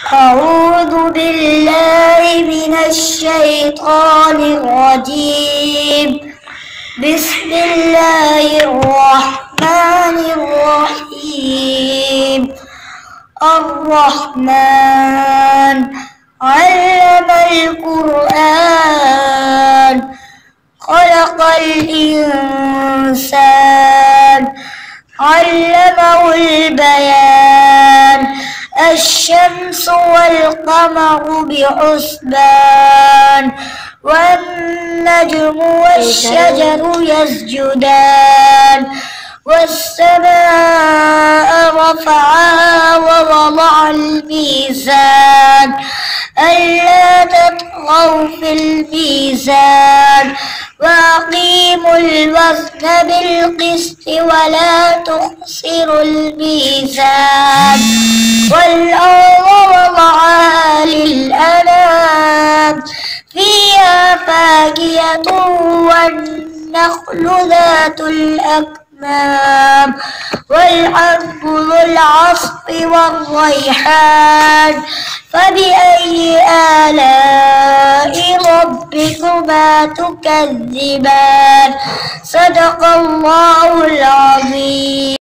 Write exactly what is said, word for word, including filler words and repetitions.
أعوذ بالله من الشيطان الرجيم. بسم الله الرحمن الرحيم. الرحمن علم القرآن خلق الإنسان علمه البيان. الشمس والقمر بحسبان والنجم والشجر يسجدان. والسماء رفعها ووضع الميزان ألا تطغوا في الميزان وأقيموا الوزن بالقسط ولا تخسروا الميزان. والأرض وضعها للأنام فيها فاكهة والنخل ذات الأكمام والحب ذو العصف والريحان. فبأي آلاء ربكما تكذبان؟ صدق الله العظيم.